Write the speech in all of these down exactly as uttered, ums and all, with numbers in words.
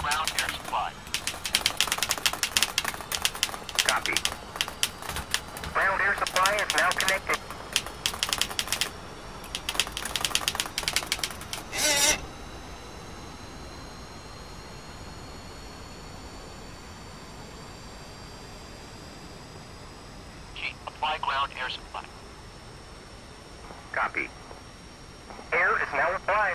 ground air supply. Copy. Ground air supply is now connected. Chief, apply ground air supply. Copy. Air is now applied.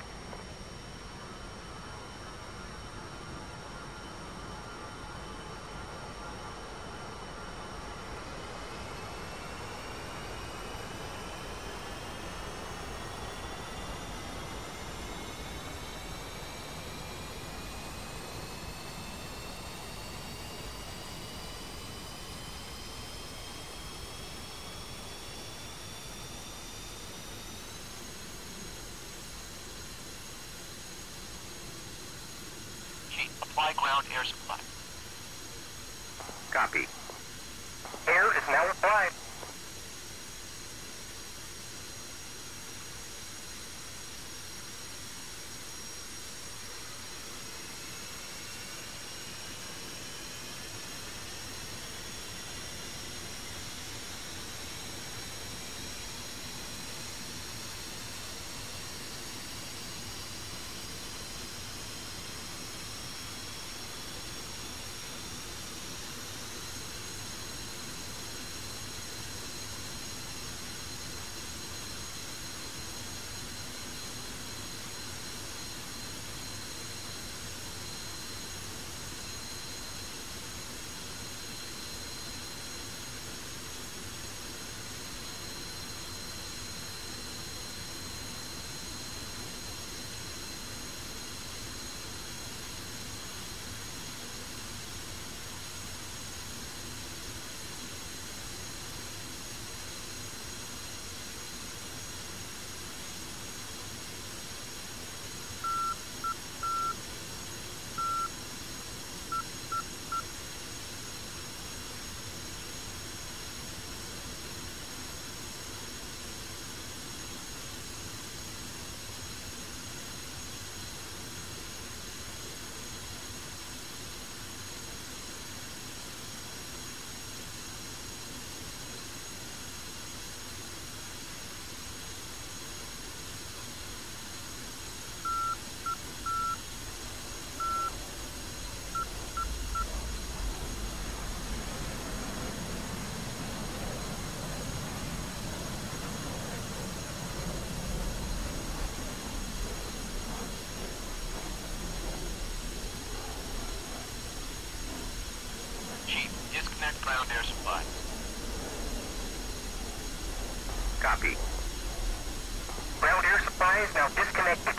Apply ground air supply. Copy. Air is now applied. Disconnect ground air supply. Copy. Ground air supply is now disconnected.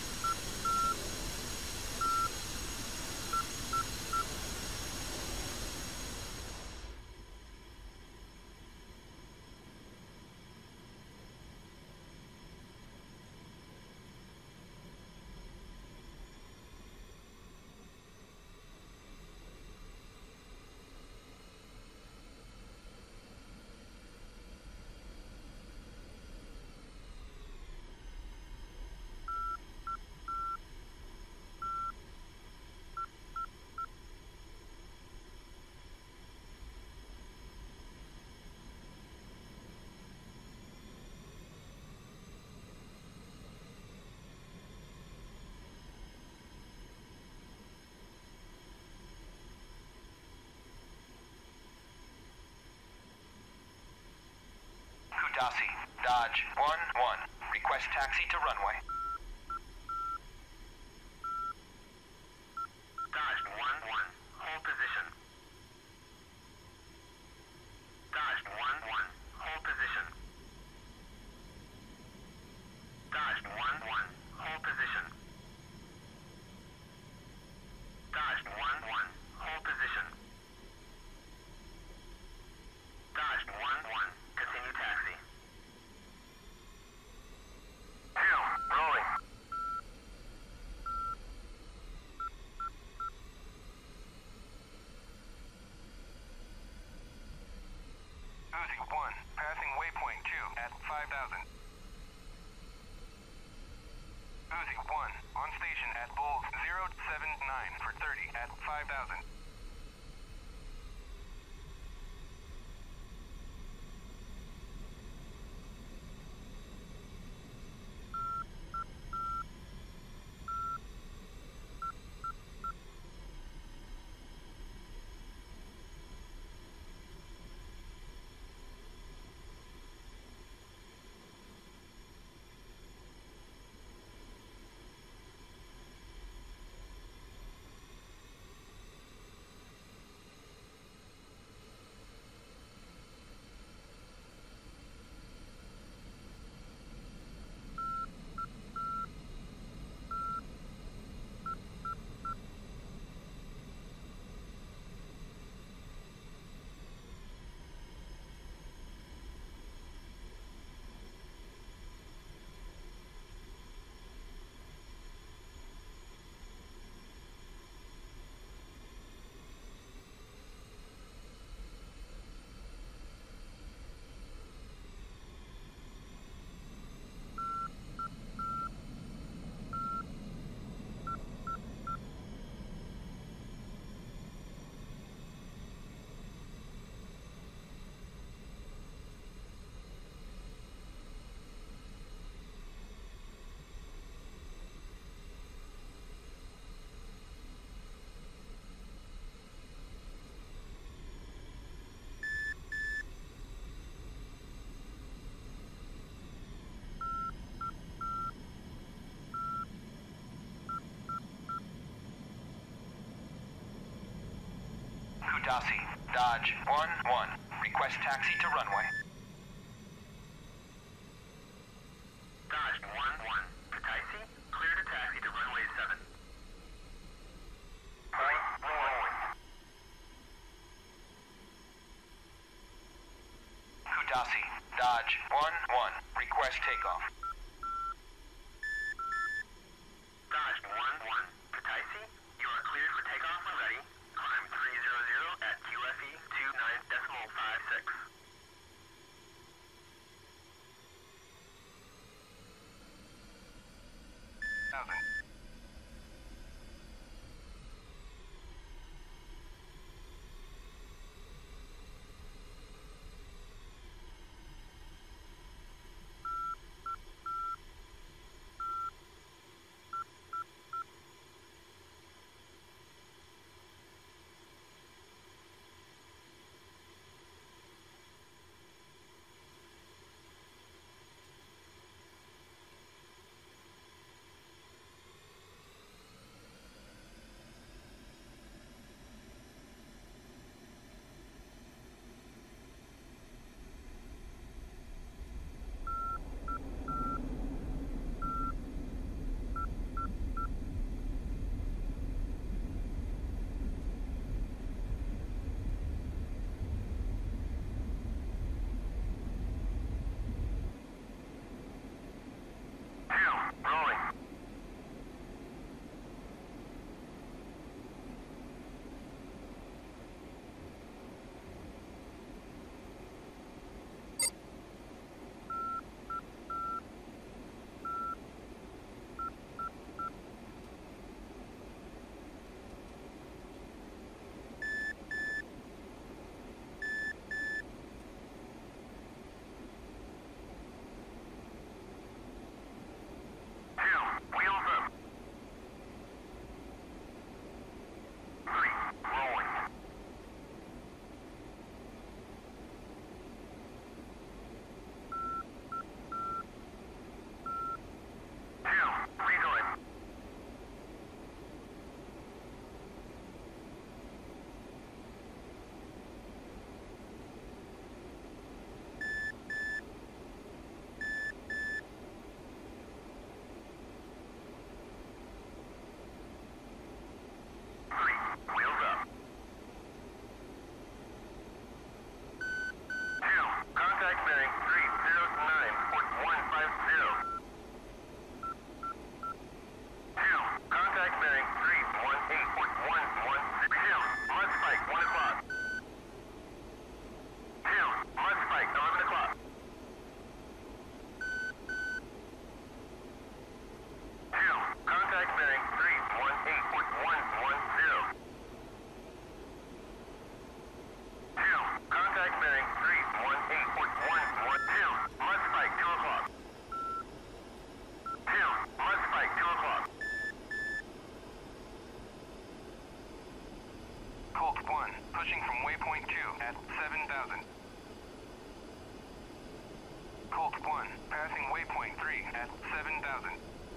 Dasi, Dodge one one. Request taxi to runway. Dodge one one. Hold position. Dodge one one. Hold position. Dodge one one. Hold position. Dodge one one. Hold position. Dodge one one. Continue taxi. Rolling. Uzi one, passing waypoint two at five thousand. Uzi one, on station at Bulls zero seven nine for thirty at five thousand. Kudasi, Dodge one one. Request taxi to runway. Dodge one one. Kutaisi, clear to taxi to runway seven. Point rolling. Kudasi, Dodge one one. Request takeoff. Dodge one one. Kutaisi, you are cleared for takeoff and ready. Climb three hundred at Q F E two nine decimal five six. Thousand. at seven thousand. Colt one, passing waypoint three at seven thousand.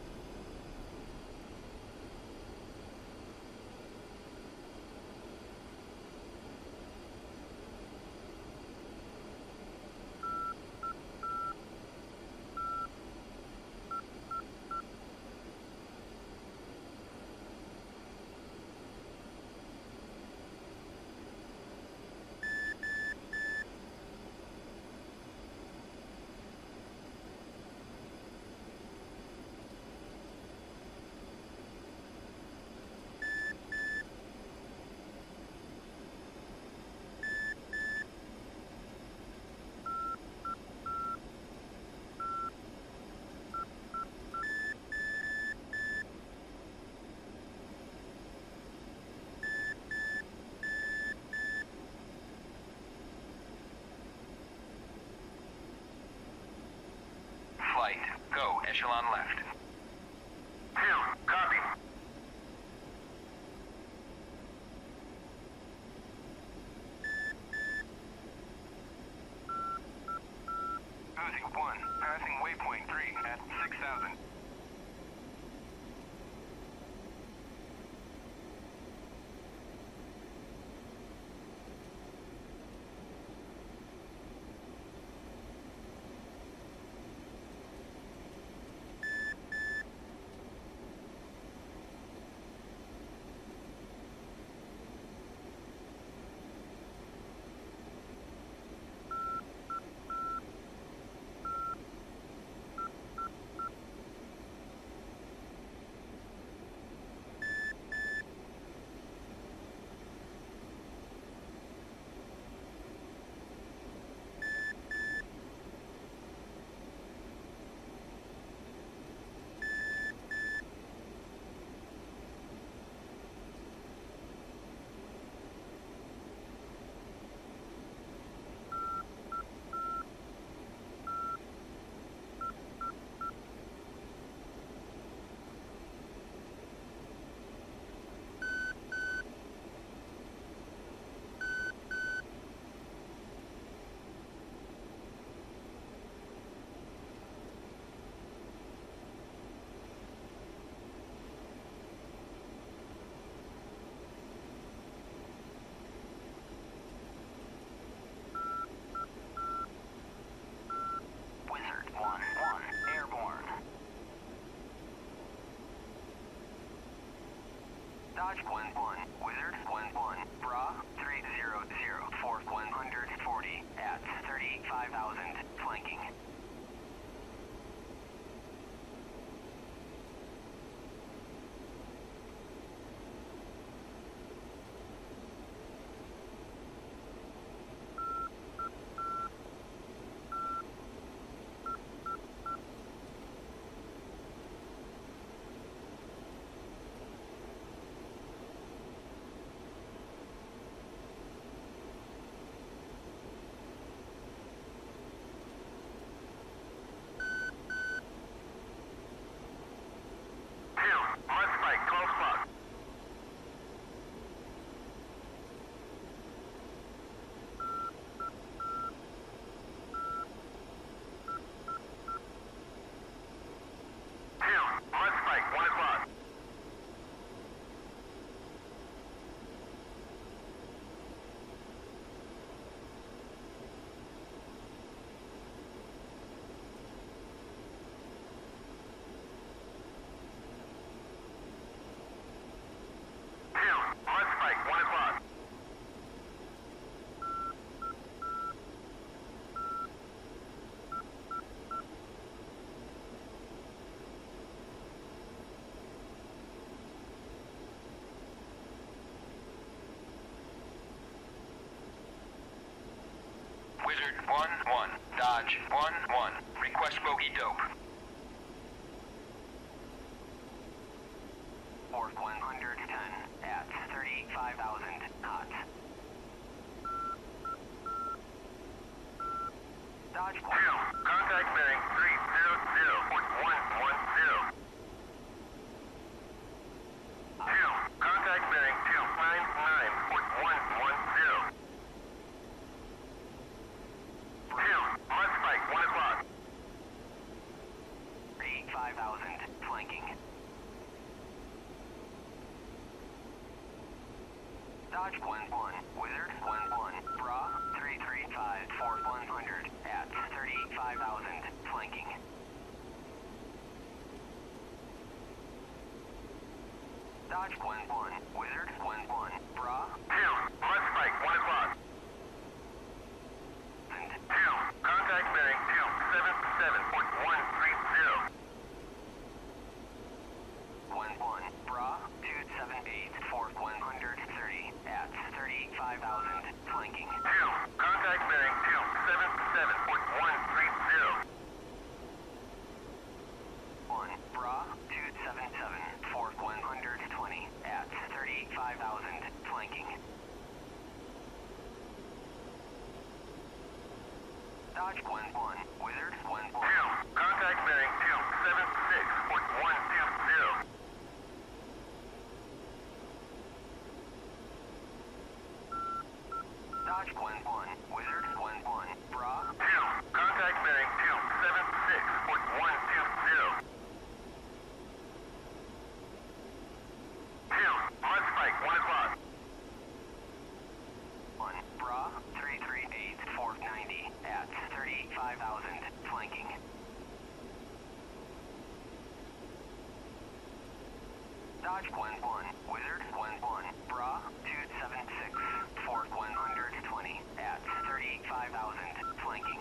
Flight, go, echelon left. Two, copy. Uzi one, passing waypoint three at six thousand. Dodge one one, Wizard one one, Bra three zero zero, Force one forty at thirty-five thousand, flanking. Wizard one one, Dodge one one, request bogey dope. Force one ten at thirty-five thousand knots. Dodge one. Two, contact bearing three zero zero point one one zero. Two, contact bearing two nine nine point one one zero. Dodge one one, Wizard one one, Bra three three five four one hundred at thirty-five thousand, flanking. Dodge one one, Wizard one one, Bra. Two, mud spike, one o'clock. And Two, contact bearing two seven seven point one three zero. one one, Bra two seven eight four one hundred thirty at thirty-five thousand, flanking. Two, contact bearing two seven seven point one three zero. one, Bra two seven seven four one hundred twenty at thirty-five thousand, flanking. Dodge one one, Wizard one one. Two, contact bearing two seven six point one two zero. Dodge one one, Wizard one one, Bra. Two, contact bearing two seven six point one two zero. Two, mud spike, one o'clock. one, Bra three three eight four ninety at thirty-five thousand, flanking. Dodge one one, Wizard one one, Bra two seven six four one hundred twenty at thirty-five thousand, flanking.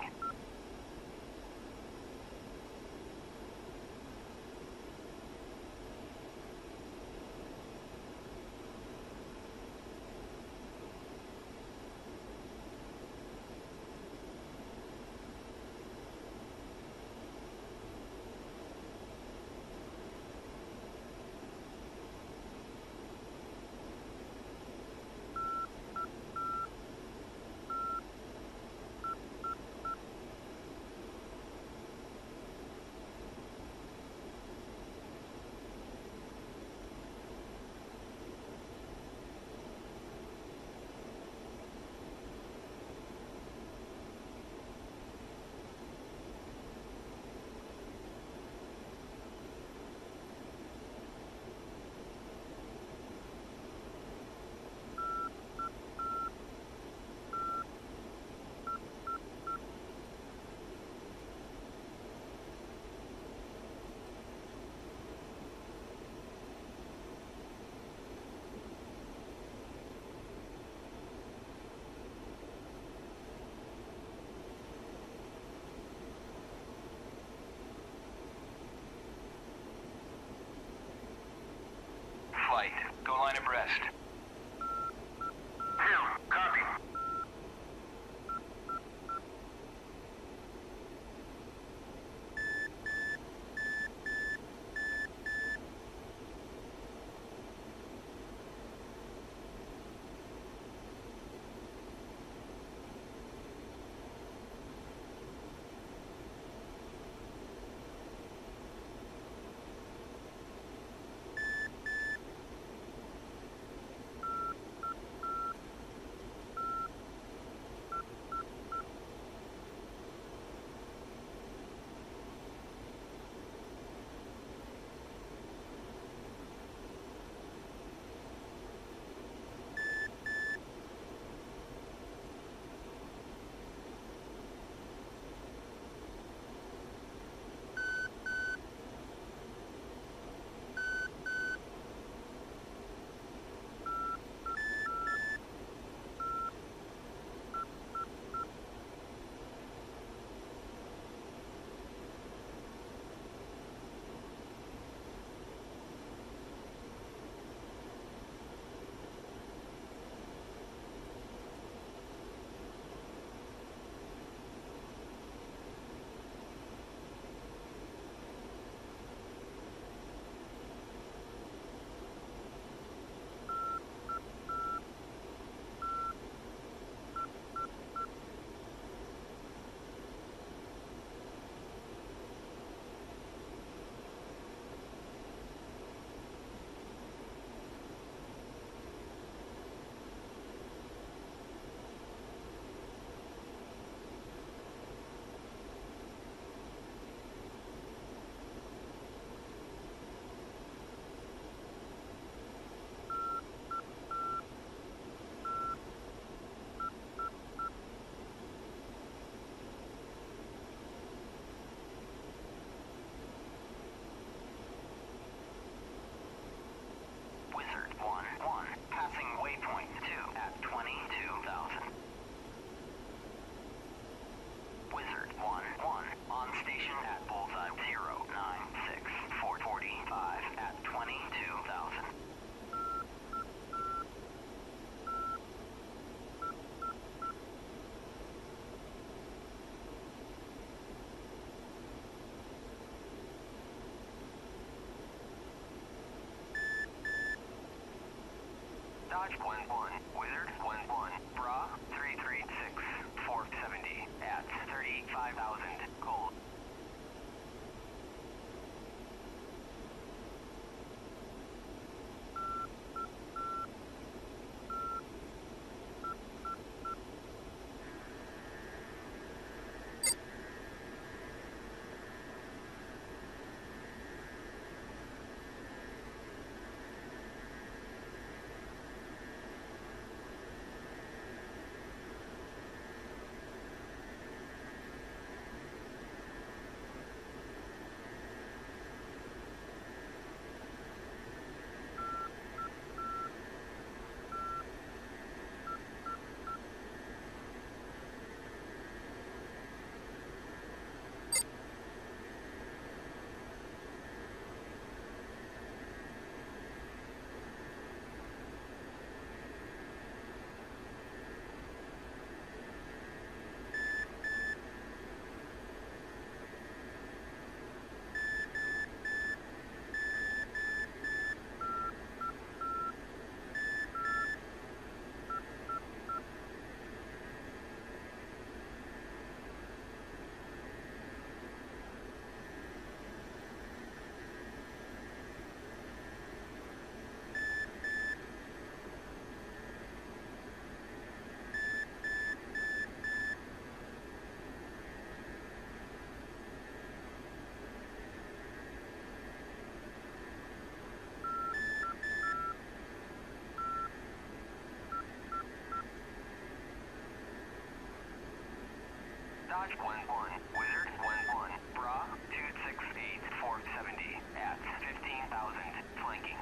Flight, go line abreast. Two, copy. Dodge Gwen one, Wizard Gwen one, Bra three three six, four seventy at thirty-five thousand, cold. Dodge Gwen one, Wizard Gwen one, Bra two six eight, four seventy at fifteen thousand, flanking.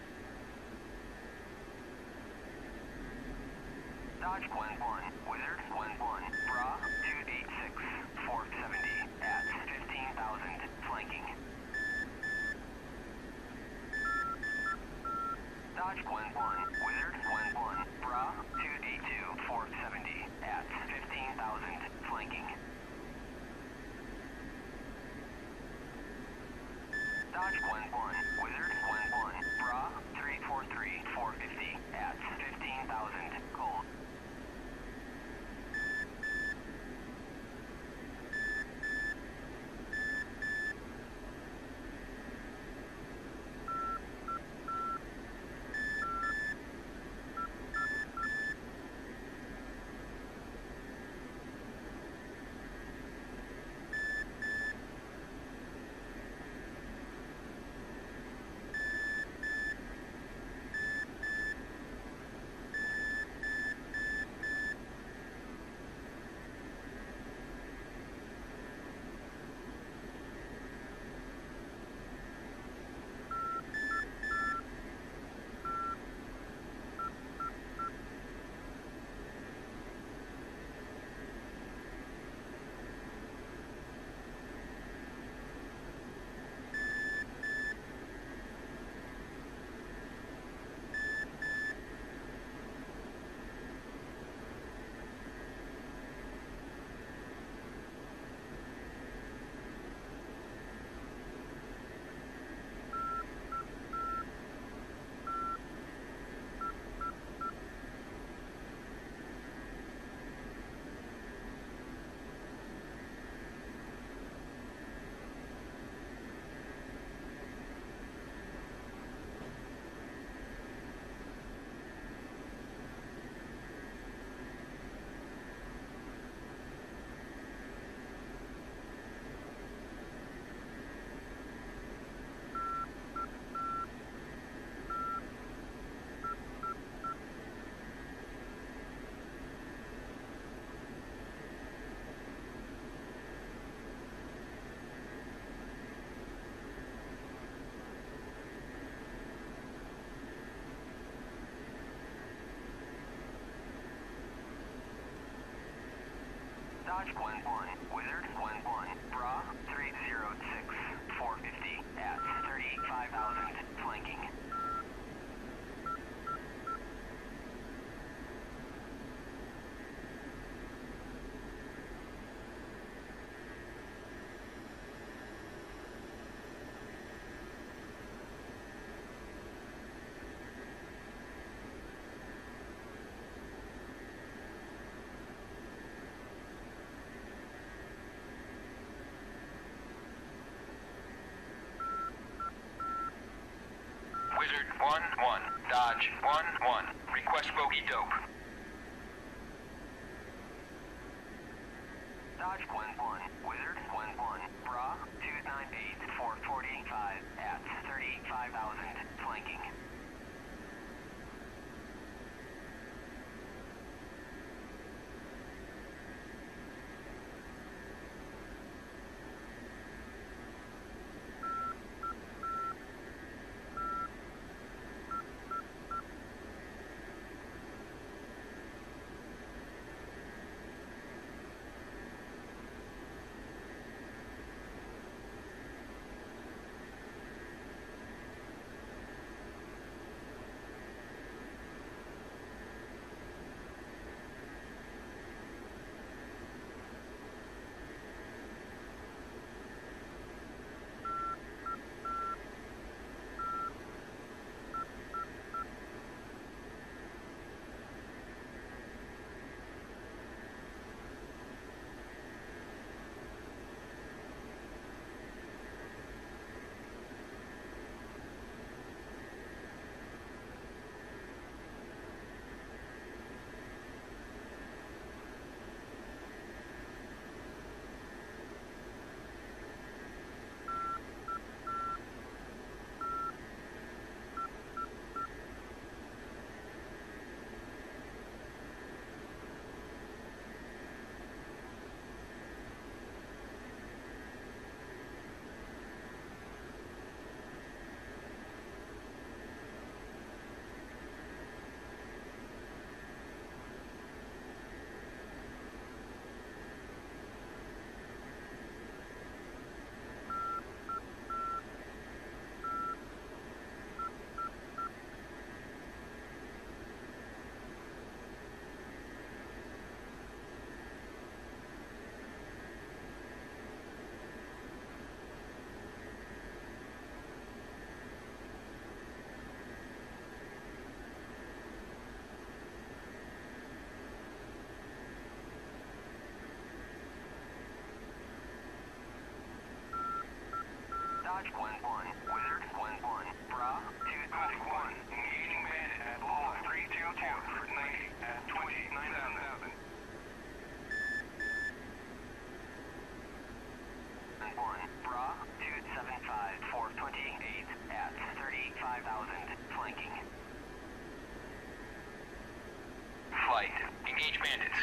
Dodge Gwen one, Wizard Gwen one, Bra two eight six, four seventy at fifteen thousand, flanking. Dodge Gwen one, Wizard Gwen one, Bra two eight two, four seventy at fifteen thousand, flanking. Dodge Gwen one, Wizard Gwen one, Bra three four three, four fifty at fifteen thousand, cold. Dodge Gwen one, Wizard Gwen one, Bra three zero six, four fifty at thirty-five thousand, flanking. one one. Dodge one one. Request bogey dope. Dodge one one. Wizard one one. Bra two nine eight four forty-five at thirty-five thousand. Flanking. Dodge one one. Wizard one one. Bra two twenty-one. Engaging bandit at Lowell three two two for ninety at twenty-nine thousand. one. Bra two seven five for twenty-eight at thirty-five thousand. Flanking. Flight. Engage bandits.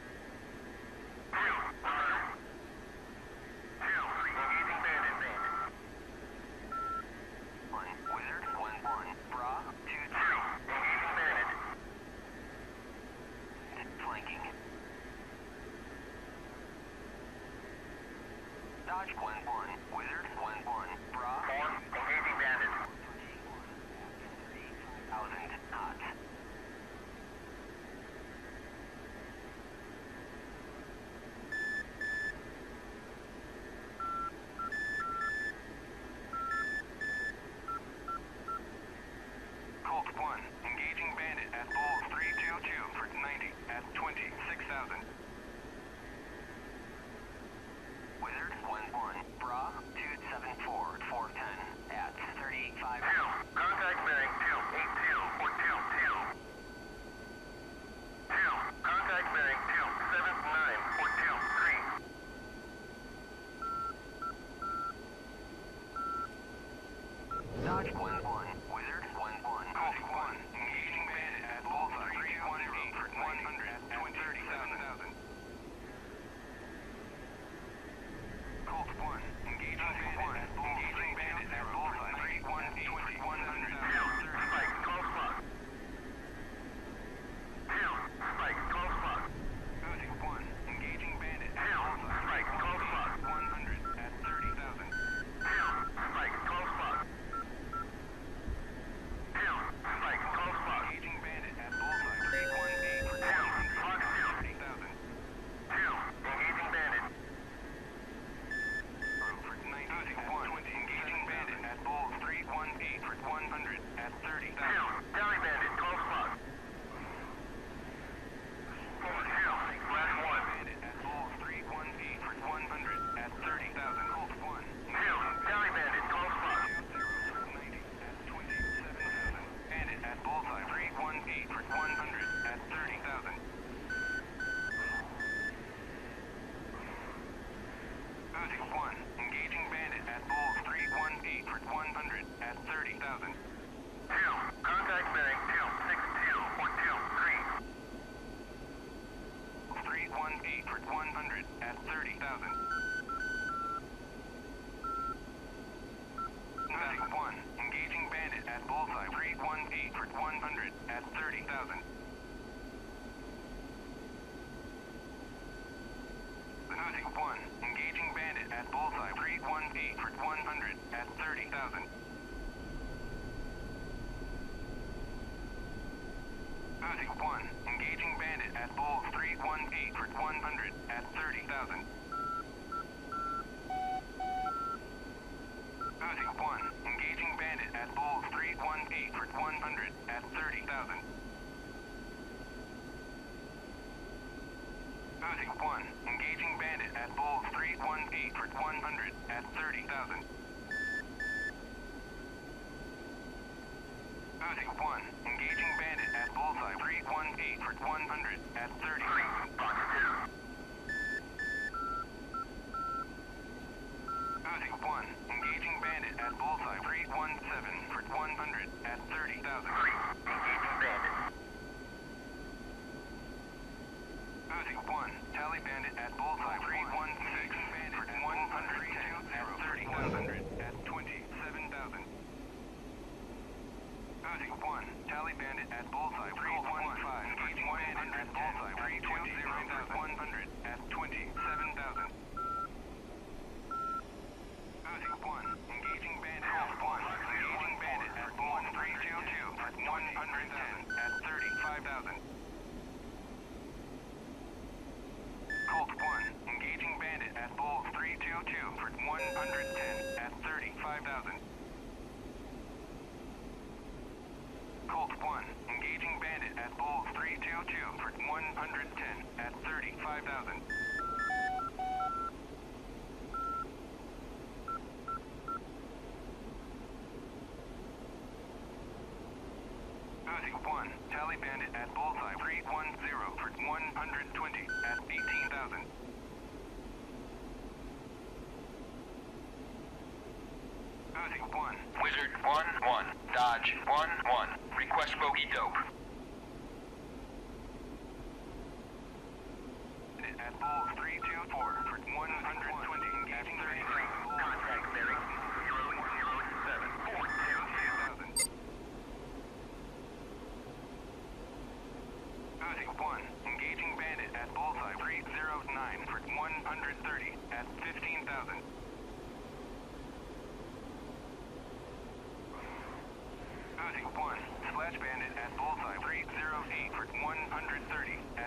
Dodge one one. Wizard one one. Bra. four. Engaging bandit. Thousand knots. Colt one. Engaging bandit at Bull three two two for ninety at twenty-six thousand. Wizard one one. thousand. Uzi one, engaging bandit at bullseye three one eight for one hundred at thirty thousand. Uzi one, engaging bandit at bulls three one eight for one hundred at thirty thousand. Uzi one, engaging bandit at bulls three one eight for one hundred at thirty thousand. Uzi one, engaging bandit at bulls three one eight for one hundred at thirty thousand. Uzi one, engaging bandit at bullseye three one eight for one hundred at thirty thousand. Uzi one, engaging bandit at bullseye three one seven for one hundred at thirty thousand. Engaging bandit. Uzi one, tally bandit at bullseye three one six for one hundred ten at thirty thousand at twenty-seven thousand. Uzi one, tally bandit at bullseye three one five engaging bandit at bullseye three two zero for one hundred at twenty-seven thousand. Uzi one, engaging bandit at one, engaging bandit at bull three two two for one hundred ten at thirty-five thousand. Colt one, engaging bandit at bulls three two two for one hundred ten at thirty-five thousand. Colt one, engaging bandit at bulls three two two for one hundred ten at thirty-five thousand. Uzi one, tally bandit at bullseye three one zero for one hundred twenty at eighteen thousand. Uzi one, Wizard one one, Dodge one one, request bogey dope. At bulls three two four for one hundred twenty engaging thirty thousand. Contact bearing zero zero seven four two thousand. Uzi one, engaging bandit at bullseye three zero nine for one hundred thirty at fifteen thousand. Uzi one, splash bandit at bullseye three zero eight for one hundred thirty at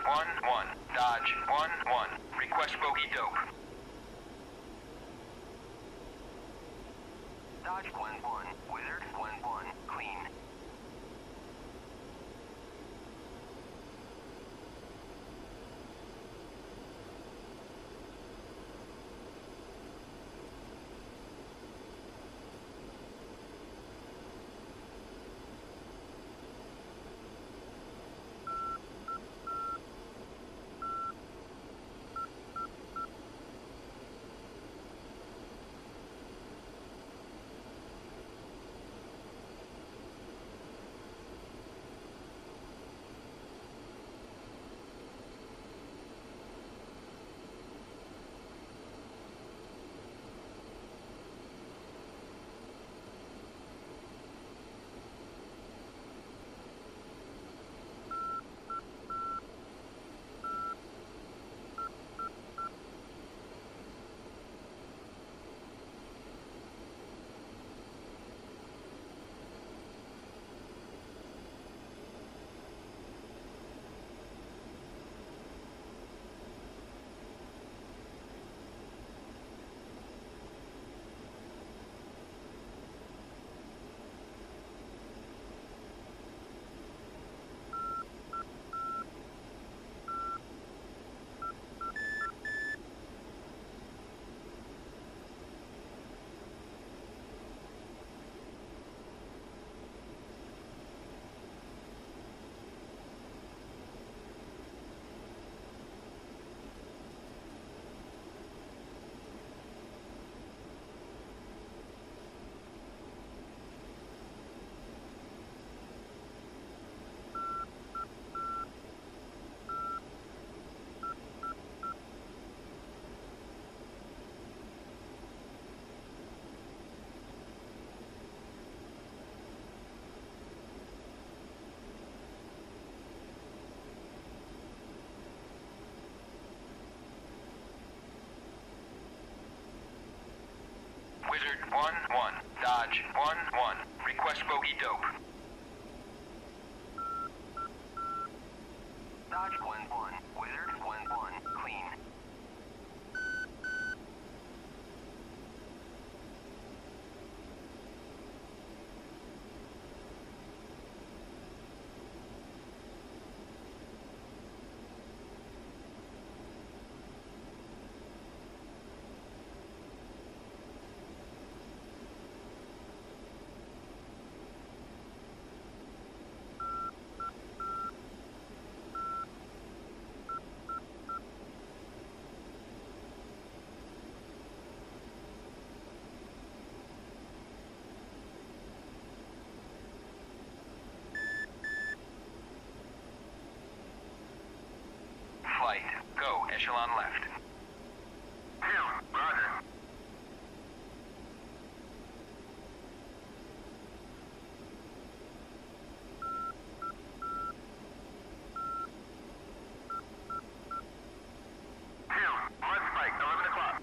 one one, Dodge one one, request bogey dope. Dodge one one, Wizard one one, clean. Wizard one one, Dodge one one, request bogey dope. Dodge one one, Wizard one one, clean. Flight, go, echelon left. Two, roger. Two, mud spike, eleven o'clock.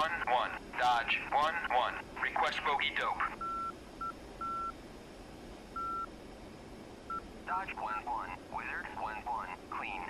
one one. Dodge one one. Request bogey dope. Dodge one one. Wizard one one. Clean.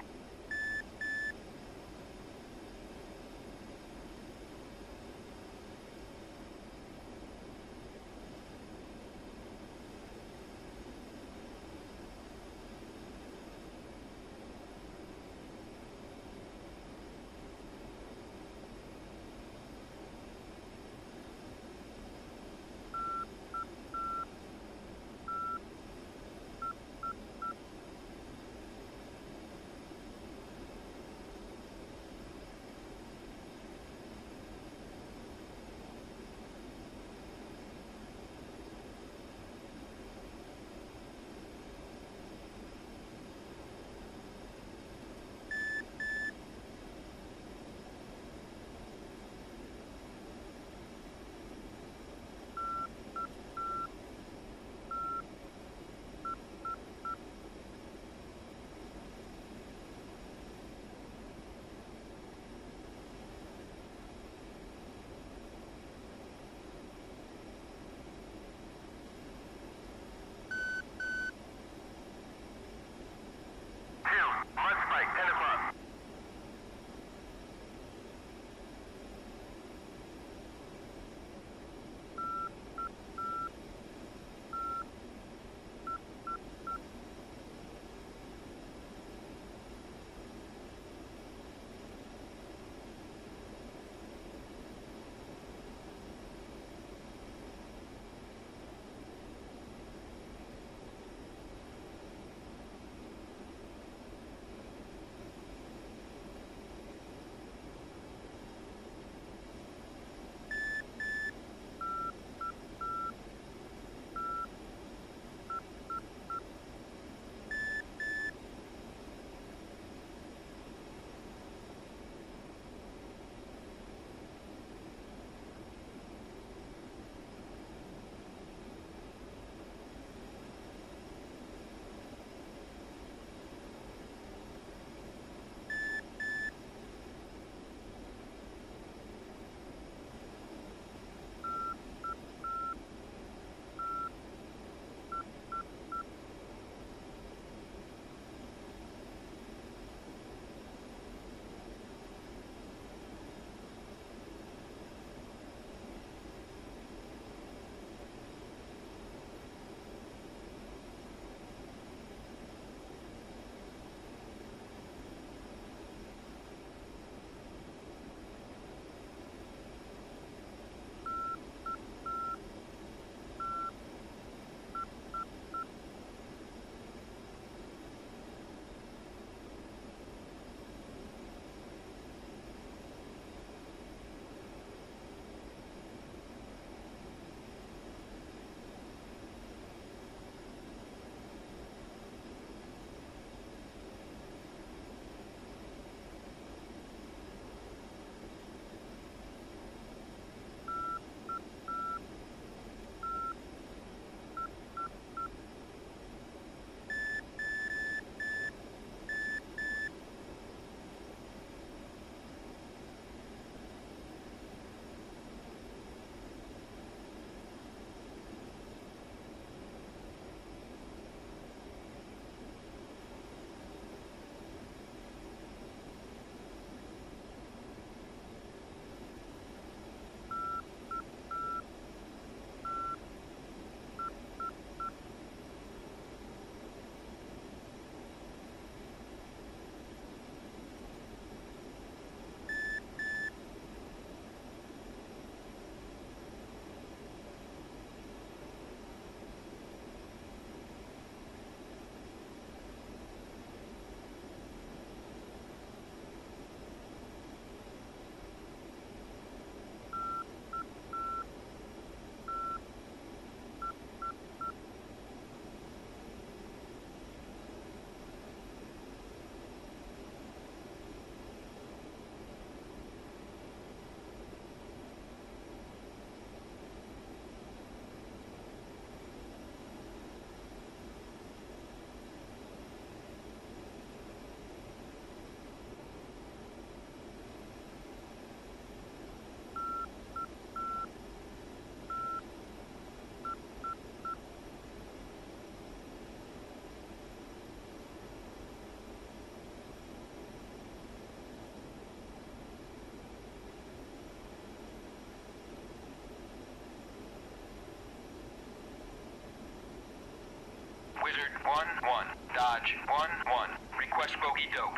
one one. Dodge one one. Request bogey dope.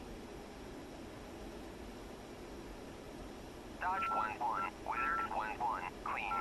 Dodge one one. Wizard one one. Clean.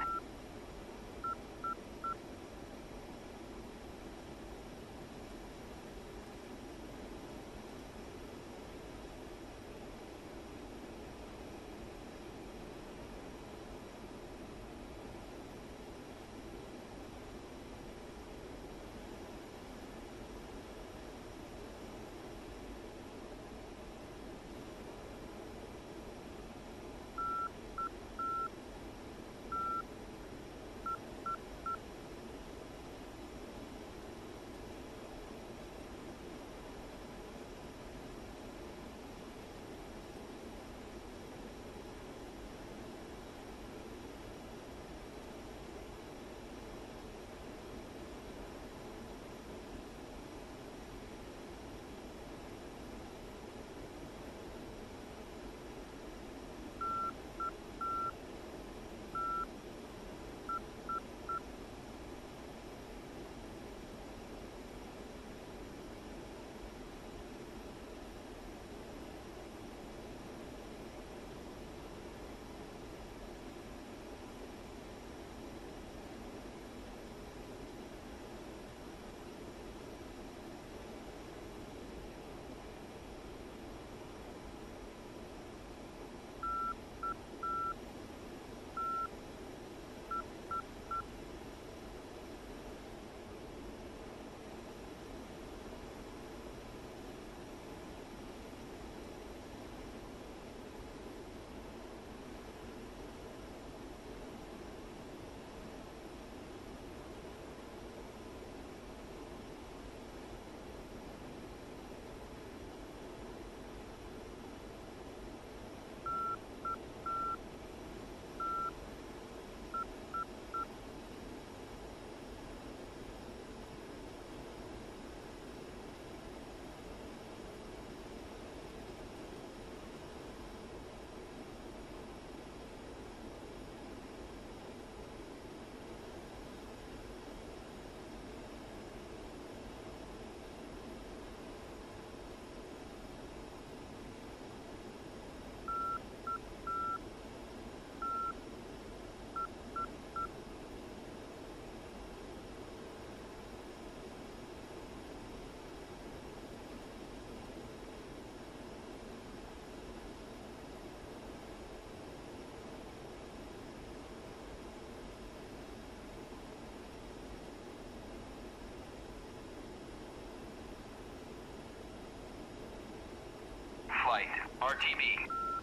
Flight. R T B.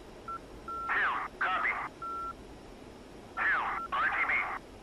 Two, copy. Two, R T B.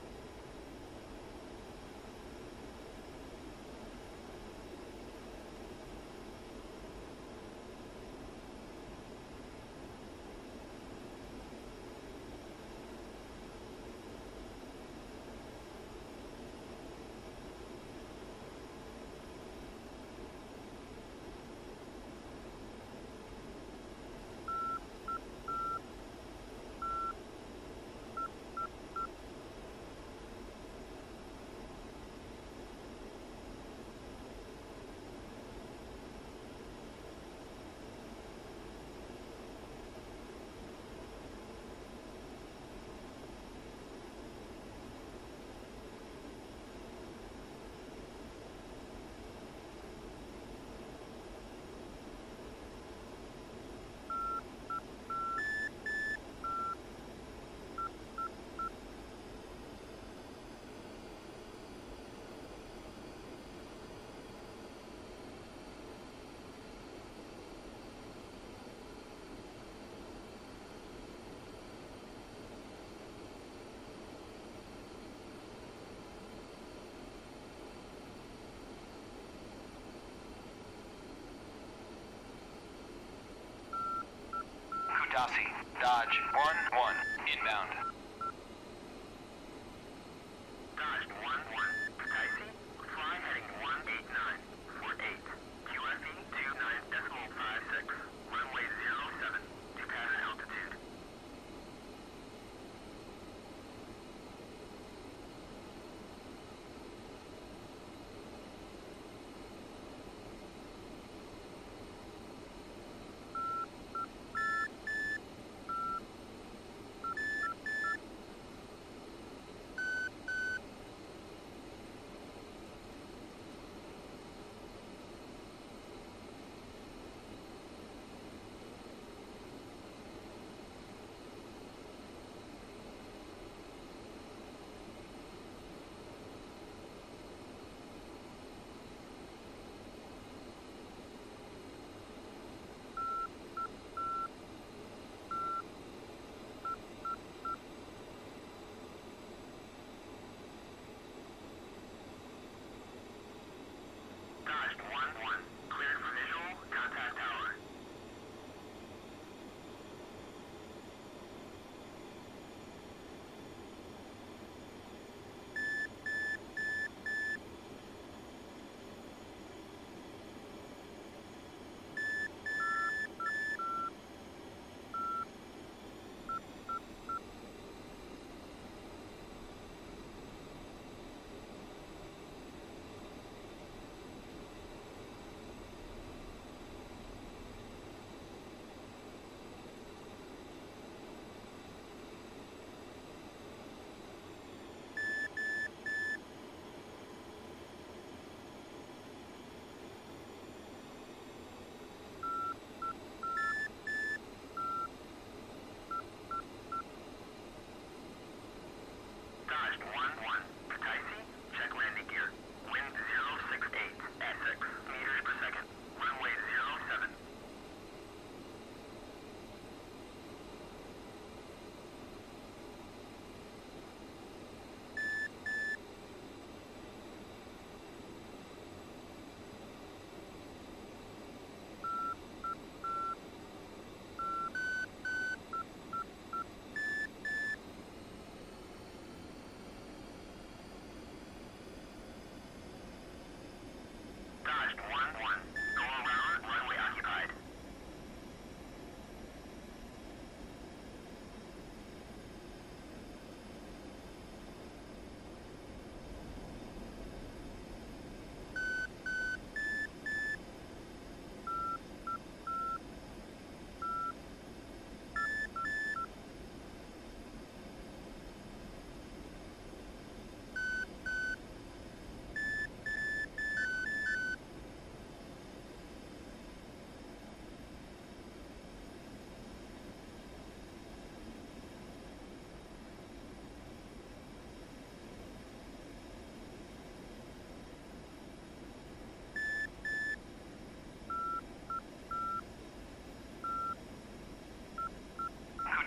Kudasi. Dodge one one. Inbound. Dodge one one. Taxi. Fly heading one eight nine. Fort eight. Q F E two nine decimal five six. Runway zero seven. To pattern altitude.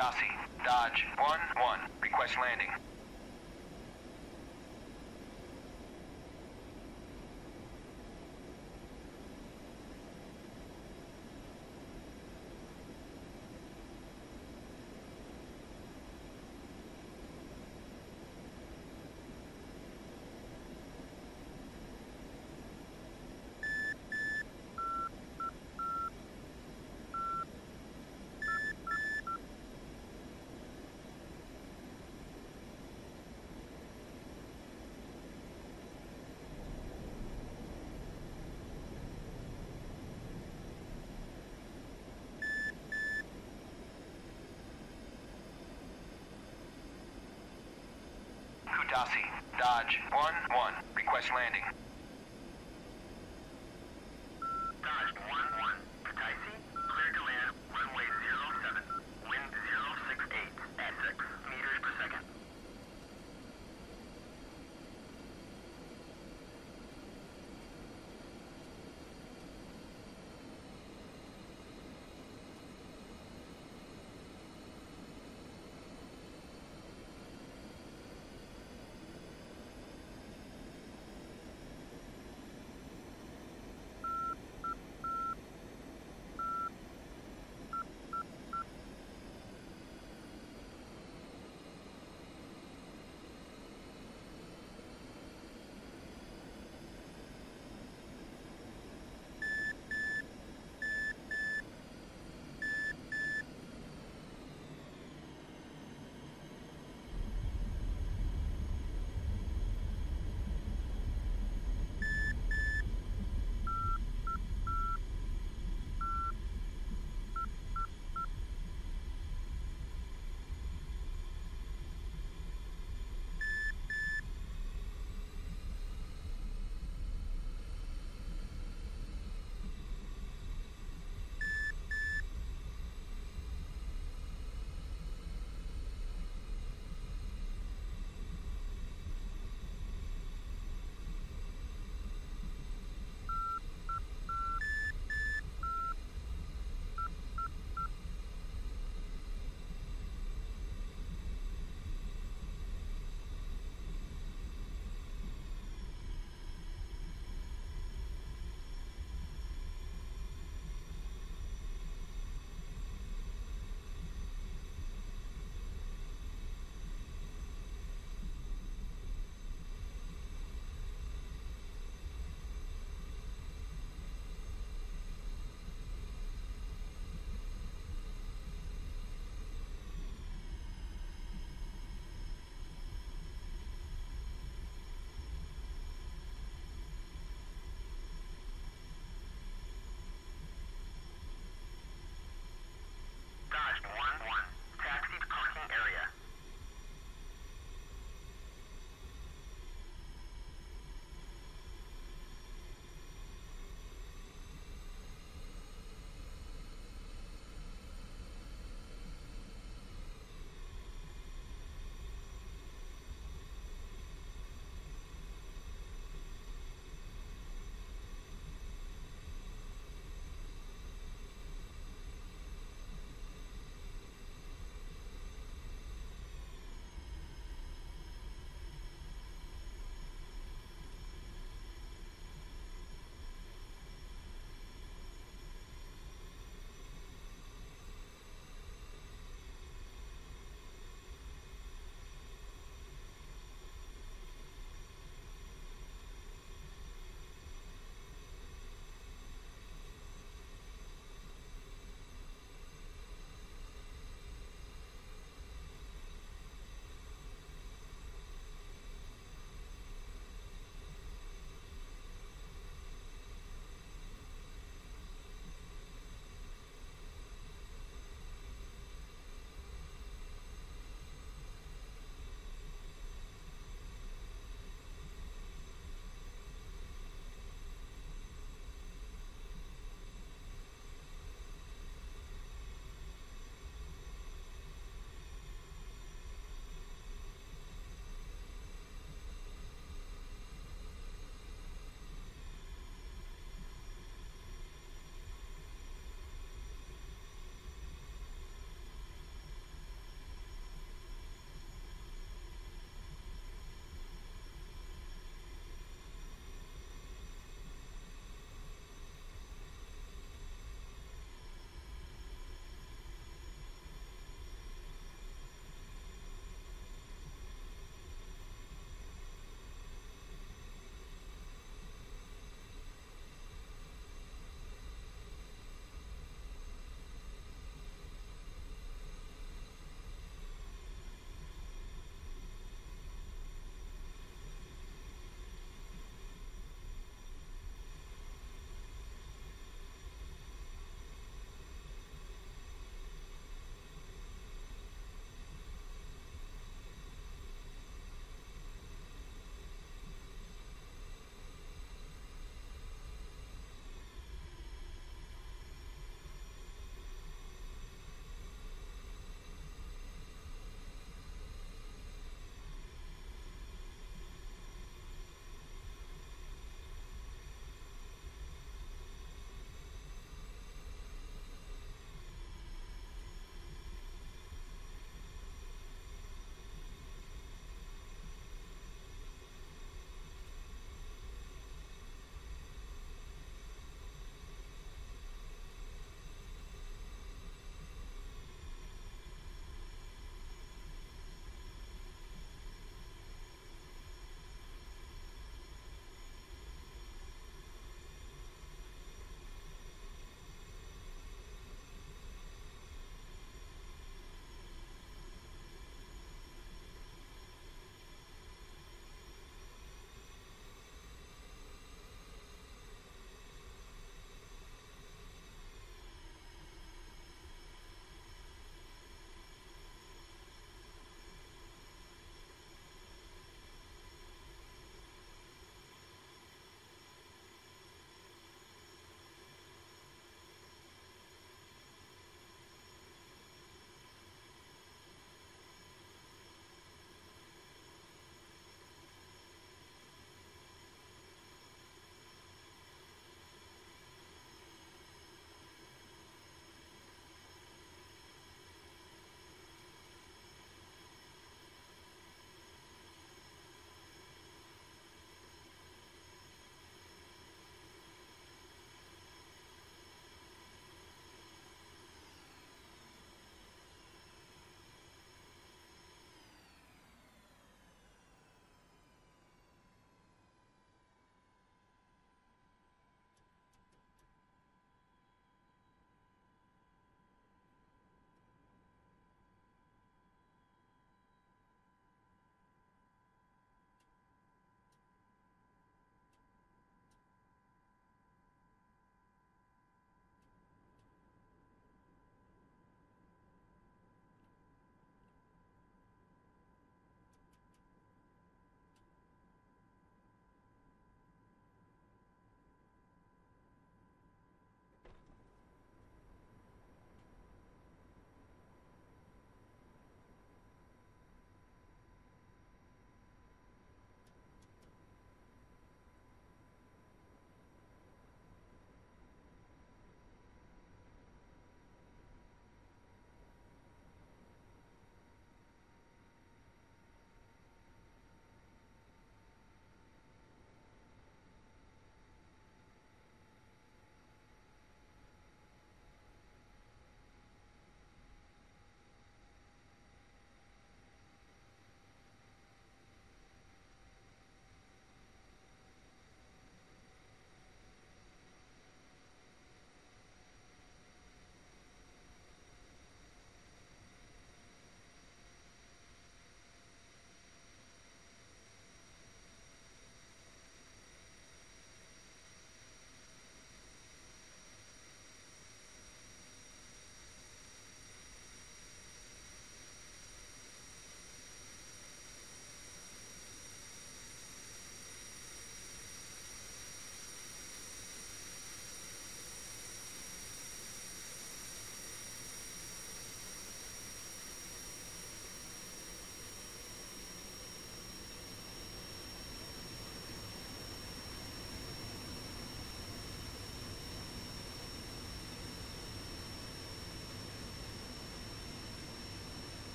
Kutasi, Dodge one one, request landing. Kutasi, Dodge one one, request landing.